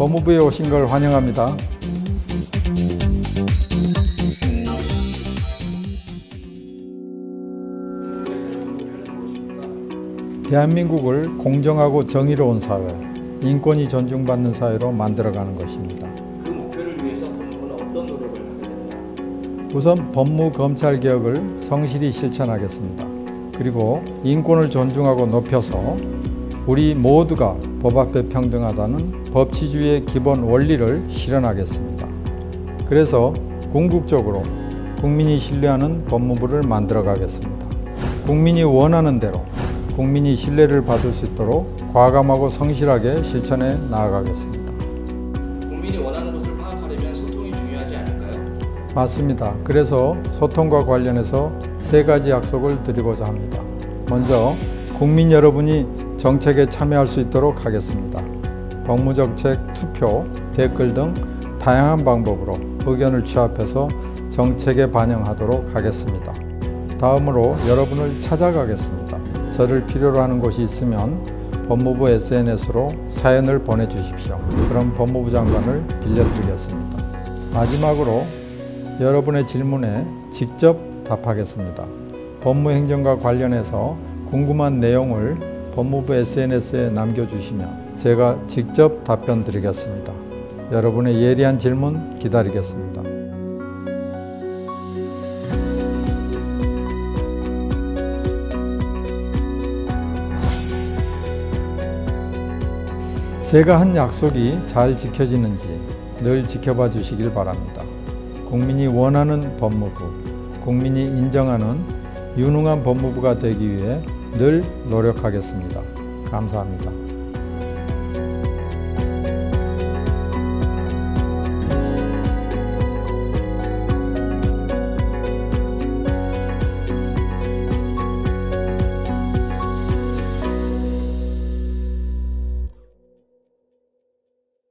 법무부에 오신 걸 환영합니다. 대한민국을 공정하고 정의로운 사회, 인권이 존중받는 사회로 만들어가는 것입니다. 그 목표를 위해서 법무부는 어떤 노력을 하게 되나요? 우선 법무 검찰 개혁을 성실히 실천하겠습니다. 그리고 인권을 존중하고 높여서 우리 모두가 법 앞에 평등하다는 법치주의의 기본 원리를 실현하겠습니다. 그래서 궁극적으로 국민이 신뢰하는 법무부를 만들어 가겠습니다. 국민이 원하는 대로 국민이 신뢰를 받을 수 있도록 과감하고 성실하게 실천해 나아가겠습니다. 국민이 원하는 것을 파악하려면 소통이 중요하지 않을까요? 맞습니다. 그래서 소통과 관련해서 3가지 약속을 드리고자 합니다. 먼저 국민 여러분이 정책에 참여할 수 있도록 하겠습니다. 법무정책, 투표, 댓글 등 다양한 방법으로 의견을 취합해서 정책에 반영하도록 하겠습니다. 다음으로 여러분을 찾아가겠습니다. 저를 필요로 하는 곳이 있으면 법무부 SNS로 사연을 보내주십시오. 그럼 법무부 장관을 빌려드리겠습니다. 마지막으로 여러분의 질문에 직접 답하겠습니다. 법무행정과 관련해서 궁금한 내용을 법무부 SNS에 남겨주시면 제가 직접 답변 드리겠습니다. 여러분의 예리한 질문 기다리겠습니다. 제가 한 약속이 잘 지켜지는지 늘 지켜봐 주시길 바랍니다. 국민이 원하는 법무부, 국민이 인정하는 유능한 법무부가 되기 위해 늘 노력하겠습니다. 감사합니다.